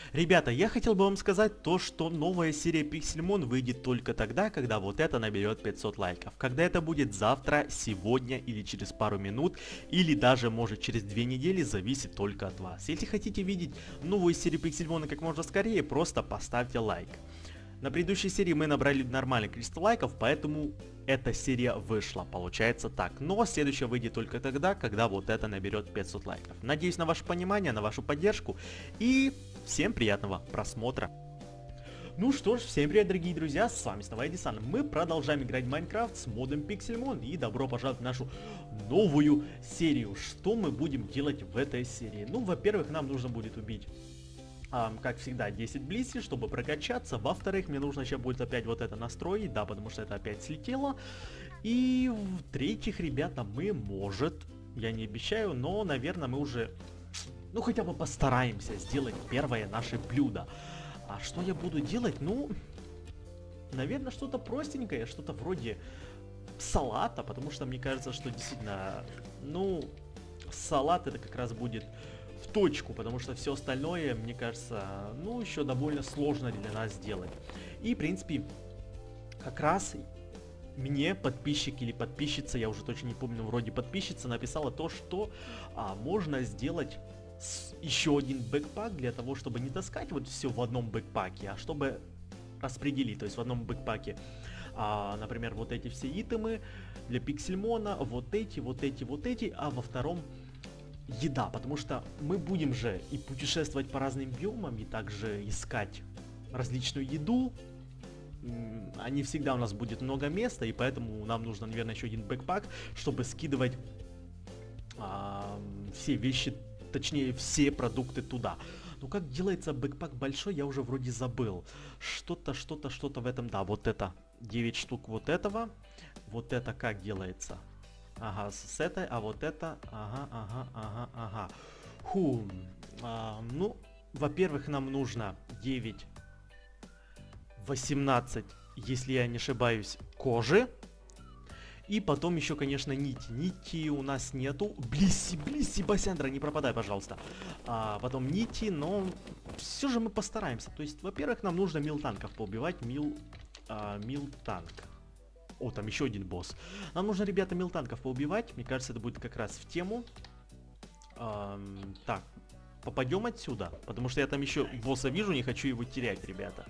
Ребята, я хотел бы вам сказать то, что новая серия Pixelmon выйдет только тогда, когда вот это наберет 500 лайков. Когда это будет завтра, сегодня или через пару минут, или даже может через 2 недели, зависит только от вас. Если хотите видеть новую серию Pixelmon как можно скорее, просто поставьте лайк. На предыдущей серии мы набрали нормальное количество лайков, поэтому эта серия вышла, получается так. Но следующая выйдет только тогда, когда вот это наберет 500 лайков. Надеюсь на ваше понимание, на вашу поддержку и всем приятного просмотра. Ну что ж, всем привет, дорогие друзья, с вами снова Эдисон. Мы продолжаем играть в Майнкрафт с модом Pixelmon и добро пожаловать в нашу новую серию. Что мы будем делать в этой серии? Ну, во-первых, нам нужно будет убить... как всегда, 10 близи, чтобы прокачаться. Во-вторых, мне нужно сейчас будет опять вот это настроить, да, потому что это опять слетело. И в-третьих, ребята, мы, может, я не обещаю, но, наверное, мы уже, ну, хотя бы постараемся сделать первое наше блюдо. А что я буду делать? Ну, наверное, что-то простенькое, что-то вроде салата, потому что мне кажется, что действительно, ну, салат это как раз будет... в точку, потому что все остальное, мне кажется, ну, еще довольно сложно для нас сделать. И, в принципе, как раз мне подписчик или подписчица, я уже точно не помню, вроде подписчица, написала то, что можно сделать еще один бэкпак для того, чтобы не таскать вот все в одном бэкпаке, а чтобы распределить, то есть в одном бэкпаке, например, вот эти все итемы для Пиксельмона, вот эти, а во втором еда, потому что мы будем же и путешествовать по разным биомам, и также искать различную еду. А не всегда у нас будет много места, и поэтому нам нужно, наверное, еще один бэкпак, чтобы скидывать все вещи, точнее все продукты туда. Но как делается бэкпак большой, я уже вроде забыл. Что-то в этом, да, вот это 9 штук вот этого. Вот это как делается? Ага, с этой, а вот это, ага. Ну, во-первых, нам нужно 9, 18, если я не ошибаюсь, кожи. И потом еще, конечно, нити. Нити у нас нету. Блиси, Басяндра, не пропадай, пожалуйста. Потом нити, но все же мы постараемся. То есть, во-первых, нам нужно милтанков поубивать. Милтанк. О, там еще один босс. Нам нужно, ребята, милтанков поубивать. Мне кажется, это будет как раз в тему. Так, попадем отсюда. Потому что я там еще босса вижу, не хочу его терять, ребята.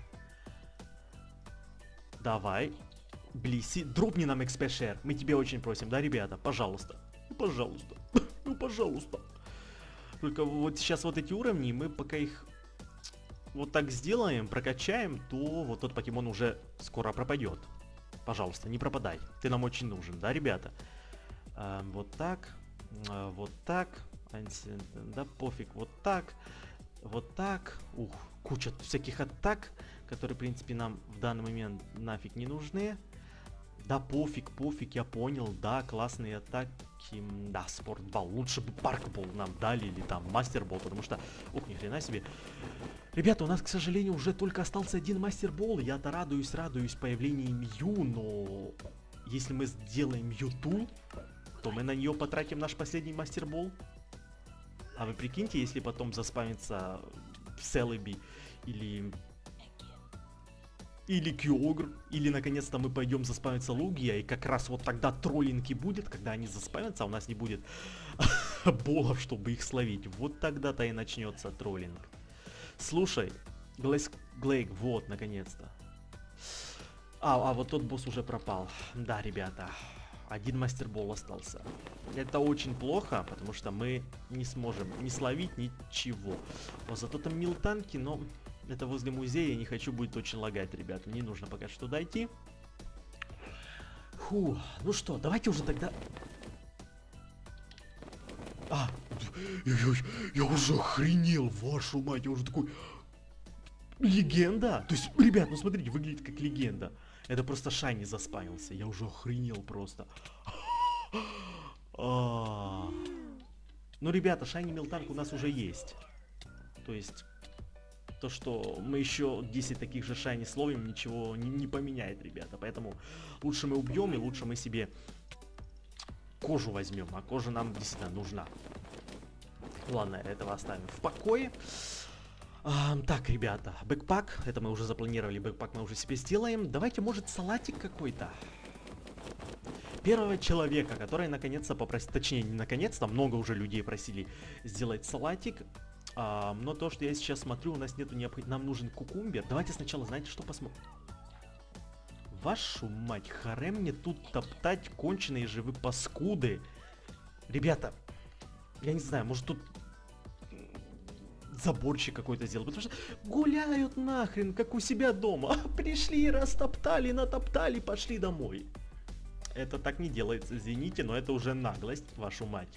Давай. Блиси, дропни нам XP Share. Мы тебе очень просим, да, ребята? Пожалуйста. Ну, пожалуйста. Ну, пожалуйста. Только вот сейчас вот эти уровни, мы пока их вот так сделаем, прокачаем, то вот тот покемон уже скоро пропадет. Пожалуйста, не пропадай. Ты нам очень нужен, да, ребята? Вот так. Вот так. Да, пофиг. Вот так. Вот так. Ух, куча всяких атак, которые, в принципе, нам в данный момент нафиг не нужны. Да, пофиг, я понял. Да, классные атаки. Да, спортбол. Лучше бы паркбол нам дали или там мастербол, потому что... Ух, ни хрена себе. Ребята, у нас, к сожалению, уже только остался один мастербол. Я-то радуюсь появлению Мью, но если мы сделаем Мьюту, то мы на нее потратим наш последний мастербол. А вы прикиньте, если потом заспамится Селеби или Кьогр, или наконец-то мы пойдем заспамиться Лугия, и как раз вот тогда троллинг и будет, когда они заспамятся, а у нас не будет болов, чтобы их словить. Вот тогда-то и начнется троллинг. Слушай, Глейк, вот, наконец-то. Вот тот босс уже пропал. Да, ребята, один мастербол остался. Это очень плохо, потому что мы не сможем не словить ничего. Но зато там милтанки, но это возле музея, я не хочу, будет очень лагать, ребята. Мне нужно пока что дойти. Фу, ну что, давайте уже тогда... Я уже охренел, вашу мать, я уже такой... Легенда! То есть, ребят, ну смотрите, выглядит как легенда. Это просто Шайни заспамился, я уже охренел просто. Ну, ребята, Шайни Милтанк у нас уже есть. То есть, то, что мы еще 10 таких же Шайни словим, ничего не поменяет, ребята. Поэтому лучше мы убьем и лучше мы себе кожу возьмем. А кожа нам действительно нужна. Ладно, этого оставим в покое. Так, ребята, бэкпак, это мы уже запланировали, бэкпак мы уже себе сделаем. Давайте, может, салатик какой-то? Первого человека, который наконец-то попросил, точнее, не наконец-то, много уже людей просили сделать салатик. Но то, что я сейчас смотрю, у нас нету необходимости, нам нужен кукумбер. Давайте сначала, знаете, что посмотрим? Вашу мать, харе мне тут топтать, конченые же вы паскуды. Ребята, я не знаю, может тут заборчик какой-то сделал, потому что гуляют нахрен, как у себя дома. Пришли, растоптали, натоптали, пошли домой. Это так не делается, извините, но это уже наглость, вашу мать.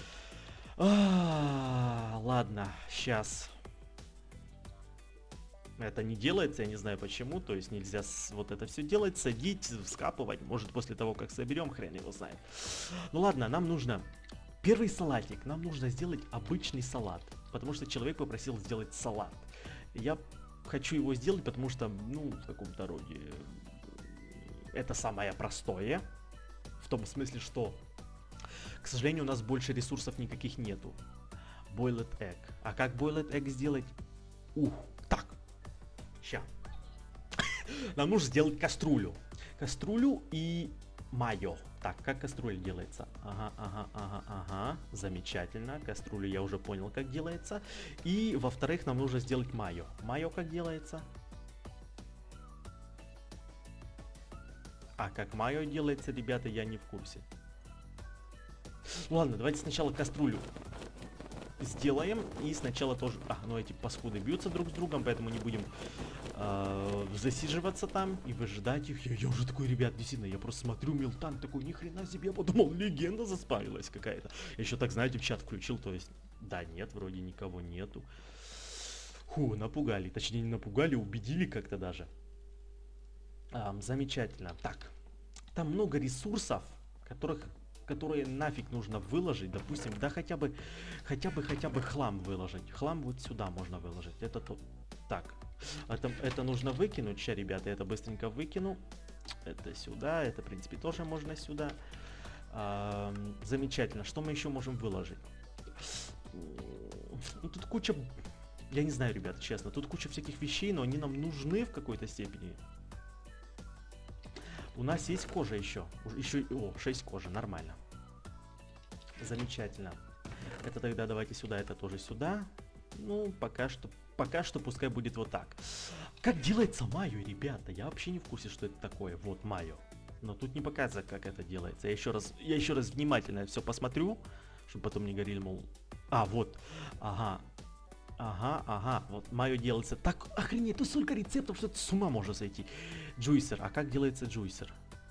Ладно, сейчас. Это не делается, я не знаю почему, то есть нельзя вот это все делать, садить, вскапывать, может после того, как соберем, хрен его знает. Ну ладно, нам нужно, первый салатик, нам нужно сделать обычный салат, потому что человек попросил сделать салат. Я хочу его сделать, потому что, ну, в каком-то роде, это самое простое, в том смысле, что, к сожалению, у нас больше ресурсов никаких нету. Boiled egg. А как boiled egg сделать? Так. Ща. Нам нужно сделать кастрюлю. Кастрюлю и майо. Так, как кастрюля делается? Ага. Замечательно. Кастрюлю я уже понял, как делается. И, во-вторых, нам нужно сделать майо. Майо как делается? А как майо делается, ребята, я не в курсе. Ладно, давайте сначала кастрюлю сделаем. И сначала тоже... ну эти паскуды бьются друг с другом, поэтому не будем засиживаться там и выжидать их. Я уже такой, ребят, действительно, я просто смотрю, Милтан такой, ни хрена себе, я подумал, легенда заспавилась какая-то. Я еще так, знаете, в чат включил, то есть... Да, нет, вроде никого нету. Напугали. Точнее, не напугали, убедили как-то даже. Замечательно. Так, там много ресурсов, которые нафиг нужно выложить, допустим, да хотя бы хлам выложить. Хлам вот сюда можно выложить. Это то. Так, это нужно выкинуть. Сейчас, ребята, это быстренько выкину. Это сюда, это, в принципе, тоже можно сюда. Замечательно. Что мы еще можем выложить? Ну, тут куча... Я не знаю, ребята, честно. Тут куча всяких вещей, но они нам нужны в какой-то степени. У нас есть кожа еще. 6 кожи, нормально. Замечательно. Это тогда давайте сюда, это тоже сюда. Ну, пока что пускай будет вот так. Как делается майо, ребята? Я вообще не в курсе, что это такое. Вот майо. Но тут не показывает, как это делается. Я еще раз внимательно все посмотрю, чтобы потом не говорили, мол... вот. Ага. Вот майо делается так. Охренеть, тут столько рецептов, что это с ума можно сойти. Джуйсер. А как делается джуйсер?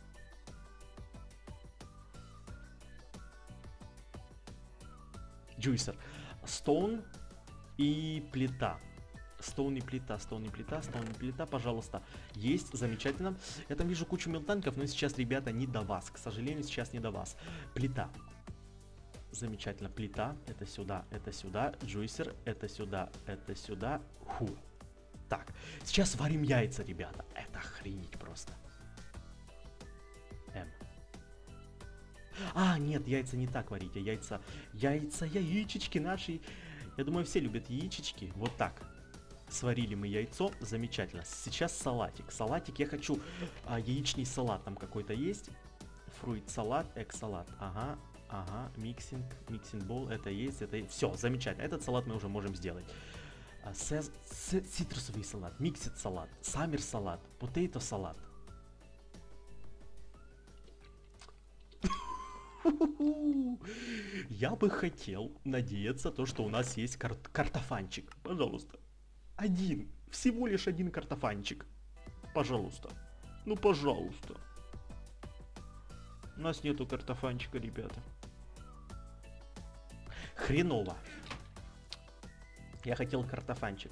Джуйсер. Стоун и плита. Стоун и плита, пожалуйста. Есть, замечательно. Я там вижу кучу милтанков, но сейчас, ребята, не до вас. К сожалению, сейчас не до вас. Плита. Замечательно, плита, это сюда, джуйсер, это сюда, Так, сейчас варим яйца, ребята, это охренеть просто. Нет, яйца не так варите, яичечки наши, я думаю, все любят яичечки, вот так. Сварили мы яйцо, замечательно, сейчас салатик, я хочу, яичный салат там какой-то есть, фруит-салат, эг-салат, миксинг бол, это есть. Все, замечательно. Этот салат мы уже можем сделать. Цитрусовый салат, миксит салат, саммер салат, потейто салат. Я бы хотел надеяться, что у нас есть картофанчик. Пожалуйста. Всего лишь один картофанчик. Пожалуйста. Ну, пожалуйста. У нас нету картофанчика, ребята. Хреново. Я хотел картофанчик.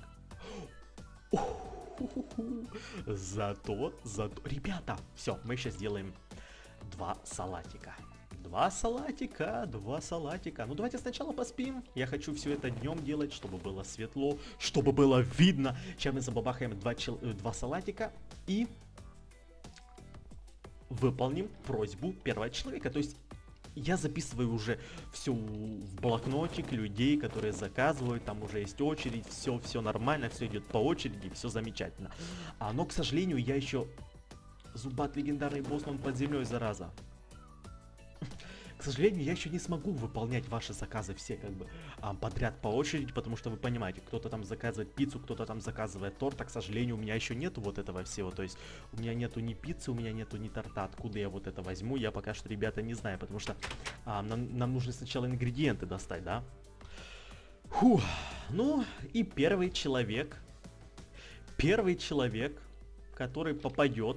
Зато... Ребята, все, мы сейчас сделаем 2 салатика. 2 салатика. Ну, давайте сначала поспим. Я хочу все это днем делать, чтобы было светло, чтобы было видно. Сейчас мы забабахаем 2 салатика и... выполним просьбу первого человека. То есть я записываю уже все в блокнотик людей, которые заказывают, там уже есть очередь, все нормально, все идет по очереди, все замечательно. Но, к сожалению, я еще... Зубат легендарный босс, но он под землей, зараза. К сожалению, я еще не смогу выполнять ваши заказы все как бы подряд по очереди, потому что вы понимаете, кто-то там заказывает пиццу, кто-то там заказывает торт, а к сожалению, у меня еще нету вот этого всего, то есть у меня нету ни пиццы, у меня нету ни торта, откуда я вот это возьму, я пока что, ребята, не знаю, потому что нам нужно сначала ингредиенты достать, да? Фух, ну и первый человек, который попадет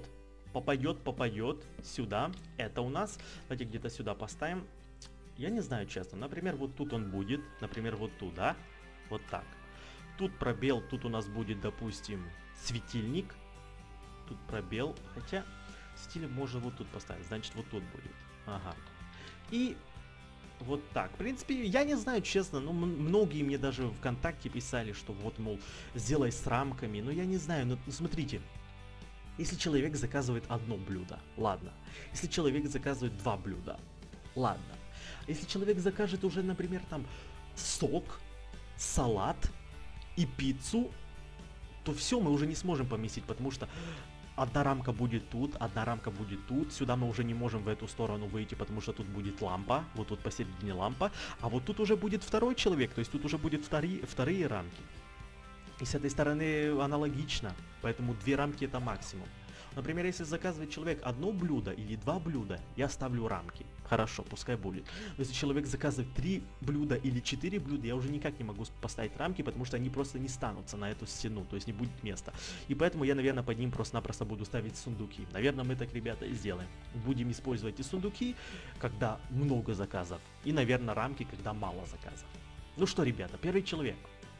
сюда. Это у нас, давайте где-то сюда поставим. Я не знаю, честно. Например, вот тут он будет. Например, вот тут, да? Вот так. Тут пробел, тут у нас будет, допустим, светильник. Тут пробел. Хотя, светильник можно вот тут поставить. Значит, вот тут будет. Ага. И вот так. В принципе, я не знаю, честно, но многие мне даже ВКонтакте писали, что вот, мол, сделай с рамками. Но я не знаю, но смотрите. Если человек заказывает одно блюдо, ладно. Если человек заказывает 2 блюда, ладно. Если человек закажет уже, например, там сок, салат и пиццу, то все, мы уже не сможем поместить, потому что одна рамка будет тут, одна рамка будет тут. Сюда мы уже не можем в эту сторону выйти, потому что тут будет лампа, вот тут посередине лампа, а вот тут уже будет второй человек, то есть тут уже будет вторые рамки. И с этой стороны аналогично, поэтому 2 рамки это максимум. Например, если заказывает человек одно блюдо или 2 блюда, я ставлю рамки. Хорошо, пускай будет. Но если человек заказывает 3 блюда или 4 блюда, я уже никак не могу поставить рамки, потому что они просто не станутся на эту стену, то есть не будет места. И поэтому я, наверное, под ним просто-напросто буду ставить сундуки. Наверное, мы так, ребята, и сделаем. Будем использовать и сундуки, когда много заказов, и, наверное, рамки, когда мало заказов. Ну что, ребята, первый человек.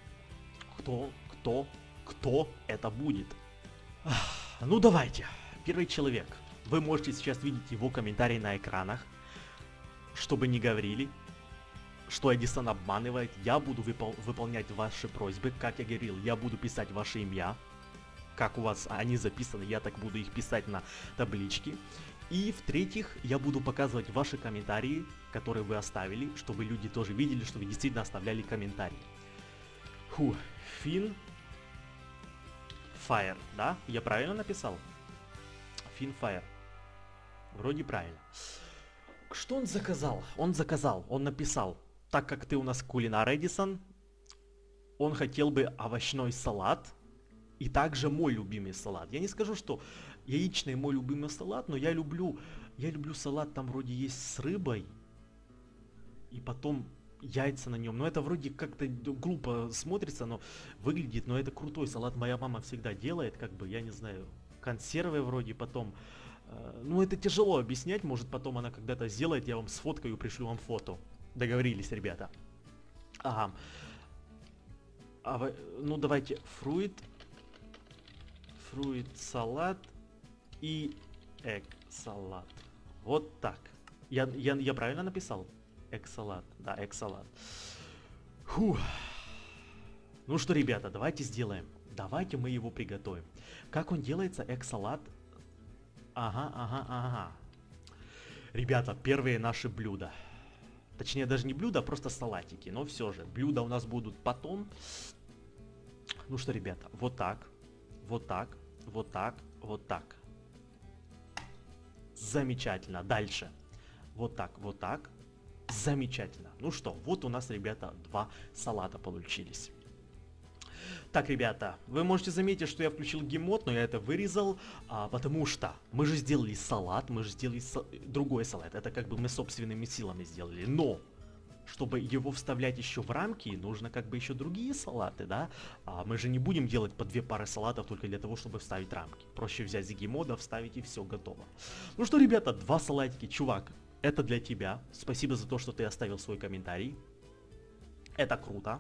Кто это будет? Ну давайте, первый человек. Вы можете сейчас видеть его комментарии на экранах. Чтобы не говорили, что Эдисон обманывает, я буду выполнять ваши просьбы. Как я говорил, я буду писать ваши имя. Как у вас они записаны, я так буду их писать на табличке. И в-третьих, я буду показывать ваши комментарии, которые вы оставили, чтобы люди тоже видели, что вы действительно оставляли комментарии. Фин Fire, да? Я правильно написал? Фин Fire. Вроде правильно. Что он заказал? Он написал, так как ты у нас кулинар, Эдисон, он хотел бы овощной салат и также мой любимый салат. Я не скажу, что яичный мой любимый салат, но я люблю салат, там вроде есть с рыбой и потом яйца на нем. Но это вроде как-то глупо смотрится, но выглядит, но это крутой салат. Моя мама всегда делает, как бы, я не знаю, консервы вроде потом. Ну, это тяжело объяснять, может потом она когда-то сделает, я вам сфоткаю и пришлю вам фото. Договорились, ребята. Ага. Ну, давайте фруит салат и эг-салат. Вот так. Я правильно написал? Эг-салат. Да, эг-салат. Фух. Ну что, ребята, давайте сделаем. Давайте мы его приготовим. Как он делается, эг-салат? Ага. Ребята, первые наши блюда. Точнее, даже не блюда, а просто салатики. Но все же, блюда у нас будут потом. Ну что, ребята, вот так. Замечательно. Дальше. Вот так. Замечательно. Ну что, вот у нас, ребята, 2 салата получились. Так, ребята, вы можете заметить, что я включил гейммод, но я это вырезал, потому что мы же сделали салат, другой салат. Это как бы мы собственными силами сделали. Но, чтобы его вставлять еще в рамки, нужно как бы еще другие салаты, да? Мы же не будем делать по 2 пары салатов только для того, чтобы вставить рамки. Проще взять гейммода, вставить и все, готово. Ну что, ребята, 2 салатики. Чувак, это для тебя. Спасибо за то, что ты оставил свой комментарий. Это круто.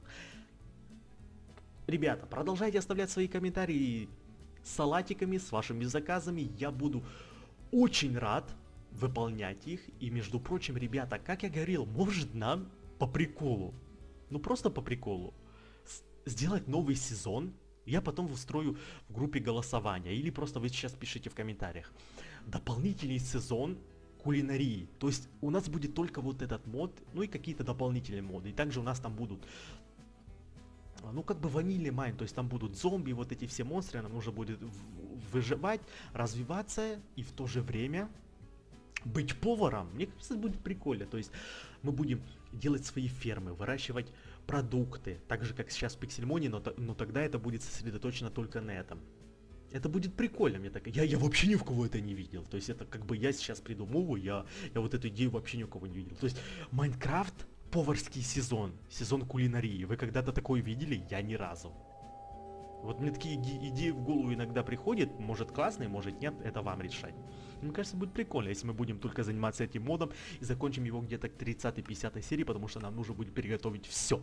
Ребята, продолжайте оставлять свои комментарии с салатиками, с вашими заказами. Я буду очень рад выполнять их. И, между прочим, ребята, как я говорил, может нам по приколу, ну просто по приколу, сделать новый сезон. Я потом устрою в группе голосования. Или просто вы сейчас пишите в комментариях. Дополнительный сезон, кулинарии. То есть у нас будет только вот этот мод, ну и какие-то дополнительные моды. И также у нас там будут, ну как бы ванильный майн, то есть там будут зомби, вот эти все монстры, нам нужно будет выживать, развиваться и в то же время быть поваром. Мне кажется, это будет прикольно. То есть мы будем делать свои фермы, выращивать продукты, так же как сейчас в Пиксельмоне, но тогда это будет сосредоточено только на этом. Это будет прикольно, мне так. Я вообще ни в кого это не видел. То есть это как бы я сейчас придумываю, я вот эту идею вообще ни у кого не видел. То есть Майнкрафт поварский сезон, сезон кулинарии. Вы когда-то такое видели? Я ни разу. Вот мне такие идеи в голову иногда приходят, может классные, может нет, это вам решать. Мне кажется, будет прикольно, если мы будем только заниматься этим модом и закончим его где-то к 30-50 серии, потому что нам нужно будет приготовить все.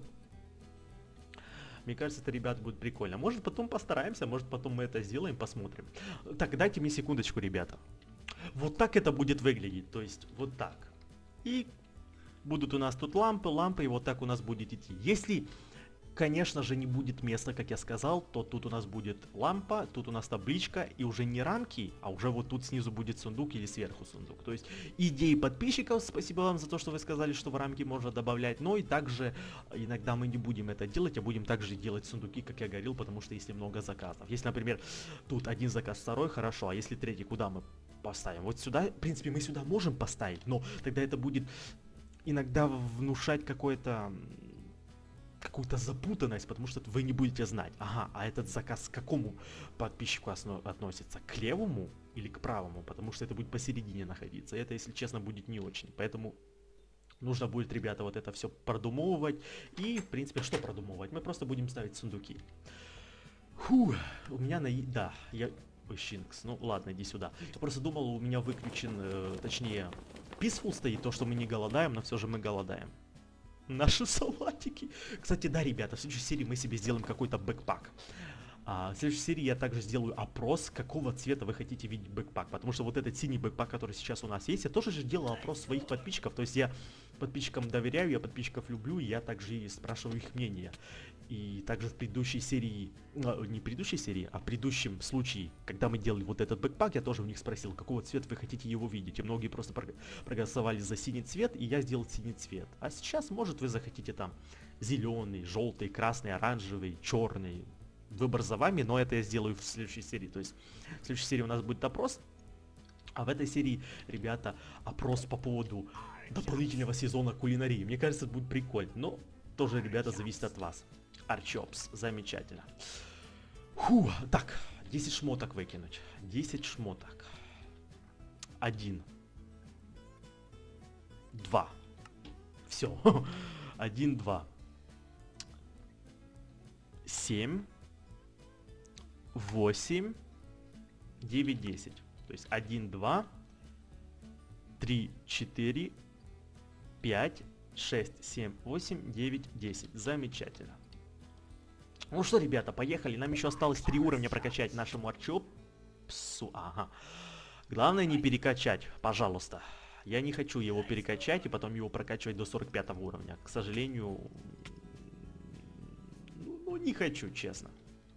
Мне кажется, это, ребят, будет прикольно. Может, потом постараемся, может, потом мы это сделаем, посмотрим. Так, дайте мне секундочку, ребята. Вот так это будет выглядеть, то есть вот так. И будут у нас тут лампы, и вот так у нас будет идти. Если, конечно же, не будет места, как я сказал, то тут у нас будет лампа, тут у нас табличка, и уже не рамки, а уже вот тут снизу будет сундук или сверху сундук. То есть идеи подписчиков, спасибо вам за то, что вы сказали, что в рамки можно добавлять, но и также иногда мы не будем это делать, а будем также делать сундуки, как я говорил, потому что если много заказов. Если, например, тут один заказ, второй, хорошо, а если третий, куда мы поставим? Вот сюда, в принципе, мы сюда можем поставить, но тогда это будет иногда внушать какую-то запутанность, потому что вы не будете знать, ага, а этот заказ к какому подписчику относится, к левому или к правому, потому что это будет посередине находиться, и это, если честно, будет не очень, поэтому нужно будет, ребята, вот это все продумывать, и, в принципе, что продумывать, мы просто будем ставить сундуки. Фу, у меня да, Ой, Шинкс, ну ладно, иди сюда. Я просто думал, у меня выключен, точнее, Peaceful стоит, то, что мы не голодаем, но все же мы голодаем. Наши салатики. Кстати, да, ребята, в следующей серии мы себе сделаем какой-то бэкпак. В следующей серии я также сделаю опрос, какого цвета вы хотите видеть бэкпак. Потому что вот этот синий бэкпак, который сейчас у нас есть, я тоже же делал опрос своих подписчиков. То есть я подписчикам доверяю, я подписчиков люблю, и я также и спрашиваю их мнение. И также в предыдущей серии, не предыдущей серии, а в предыдущем случае, когда мы делали вот этот бэкпак, я тоже у них спросил, какого цвета вы хотите его видеть. И многие просто проголосовали за синий цвет, и я сделал синий цвет. А сейчас, может, вы захотите там зеленый, желтый, красный, оранжевый, черный. Выбор за вами, но это я сделаю в следующей серии. То есть в следующей серии у нас будет опрос, а в этой серии, ребята, опрос по поводу дополнительного сезона кулинарии. Мне кажется, это будет прикольно, но тоже, ребята, зависит от вас. Арчопс, замечательно. Фу, так, 10 шмоток выкинуть. 10 шмоток. 1. 2. Все. 1, 2. 7. 8. 9, 10. То есть 1, 2. 3, 4. 5. 6, 7, 8, 9, 10. Замечательно. Ну что, ребята, поехали. Нам еще осталось 3 уровня прокачать нашему Арчопсу. Ага. Главное не перекачать, пожалуйста. Я не хочу его перекачать и потом его прокачивать до 45 уровня. К сожалению, ну не хочу, честно.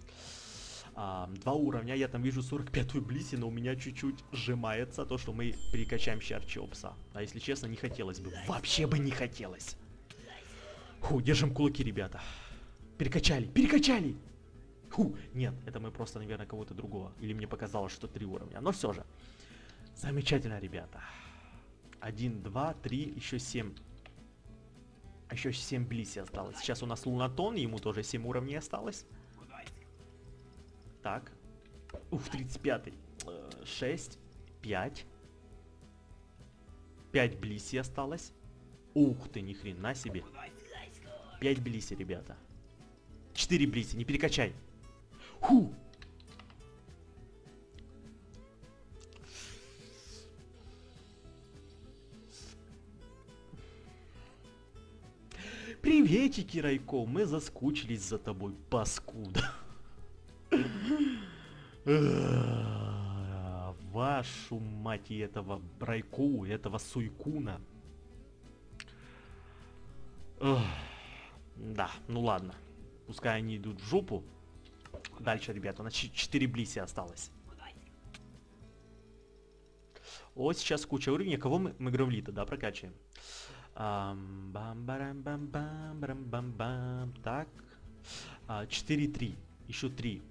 2 уровня, я там вижу 45-ю Блиси, но у меня чуть-чуть сжимается то, что мы перекачаем еще Арчопса. А если честно, не хотелось бы. Вообще бы не хотелось. Фу, держим кулаки, ребята. Перекачали, перекачали! Фу, нет, это мы просто, наверное, кого-то другого. Или мне показалось, что 3 уровня. Но все же. Замечательно, ребята. 1, 2, 3, еще 7. Еще 7 Блиси осталось. Сейчас у нас Лунатон, ему тоже 7 уровней осталось. Так. Ух, 35-й. 6, 5. 5 Блиси осталось. Ух ты, ни хрена себе. 5 Блиси, ребята. 4 Блиси, не перекачай. Ху! Приветики, Райко, мы заскучились за тобой, паскуда. Вашу мать и этого Райко, этого Суйкуна. Да, ну ладно. Пускай они идут в жопу. Дальше, ребята, у нас 4 Блиси осталось. О, сейчас куча уровней. Кого мы Гравлита, да, прокачиваем? Бам-барам-бам-бам-барам-бам-бам. Так. 4-3. Еще 3.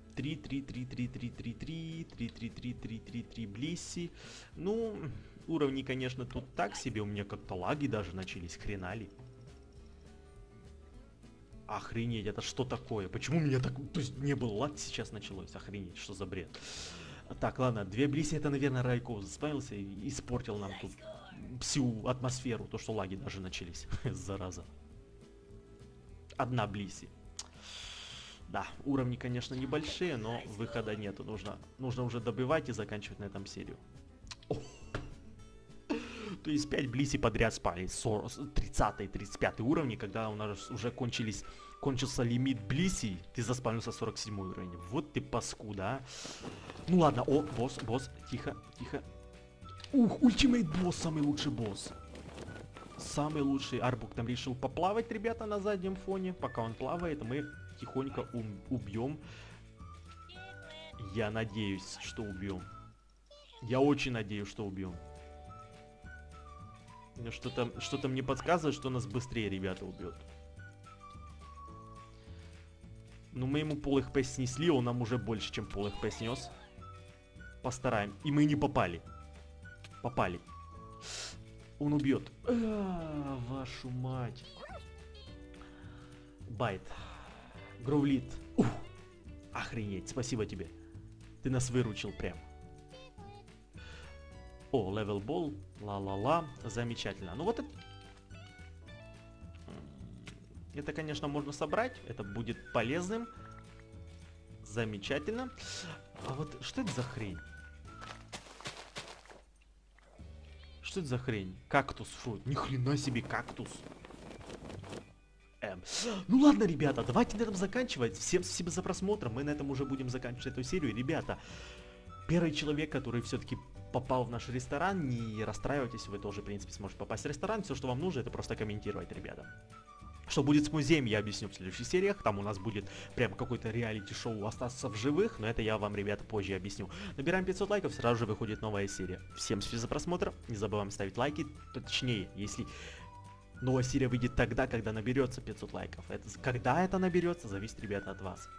3-3-3-3-3-3-3-3-3-3-3-3 Блисси. Ну, уровни, конечно, тут так себе. У меня как-то лаги даже начались. Хренали. Охренеть, это что такое? Почему у меня так... То есть не был лаг, сейчас началось. Охренеть, что за бред? Так, ладно, 2 Блисси, это, наверное, Райков заспавился и испортил нам тут всю атмосферу. То, что лаги даже начались. Зараза. 1 Блисси. Да, уровни, конечно, небольшие, но выхода нету. Нужно уже добивать и заканчивать на этом серию. То есть 5 Блисси подряд спали. 30-35 уровни, когда у нас уже кончился лимит Блисси, ты заспавнился 47 уровень. Вот ты паскуда, а. Ну ладно, о, босс, тихо. Ух, ультимейт босс, самый лучший босс. Самый лучший. Арбук там решил поплавать, ребята, на заднем фоне. Пока он плавает, мы тихонько убьем. Я надеюсь, что убьем. Я очень надеюсь, что убьем. Что-то мне подсказывает, что нас быстрее ребята убьет. Ну, мы ему пол хп снесли, он нам уже больше, чем пол хп снес. Постараем. И мы не попали. Попали. Он убьет. Вашу мать. Байт. Гравлит. Охренеть, спасибо тебе. Ты нас выручил прям. О, левелбол. Ла-ла-ла. Замечательно. Ну вот это... Это, конечно, можно собрать. Это будет полезным. Замечательно. А вот что это за хрень? Что это за хрень? Кактус. Фу, ни хрена себе кактус. Ну ладно, ребята, давайте на этом заканчивать. Всем спасибо за просмотр. Мы на этом уже будем заканчивать эту серию. Ребята, первый человек, который все-таки попал в наш ресторан, не расстраивайтесь, вы тоже, в принципе, сможете попасть в ресторан. Все, что вам нужно, это просто комментировать, ребята. Что будет с музеем, я объясню в следующих сериях. Там у нас будет прям какой-то реалити-шоу «Остаться в живых», но это я вам, ребята, позже объясню. Набираем 500 лайков, сразу же выходит новая серия. Всем спасибо за просмотр, не забываем ставить лайки, точнее, если новая серия выйдет тогда, когда наберется 500 лайков. Когда это наберется, зависит, ребята, от вас.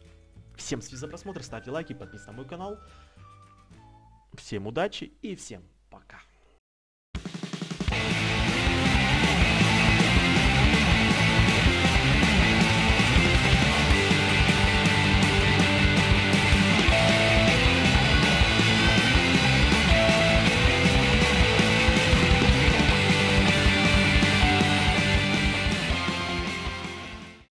Всем спасибо за просмотр, ставьте лайки, подписывайтесь на мой канал. Всем удачи и всем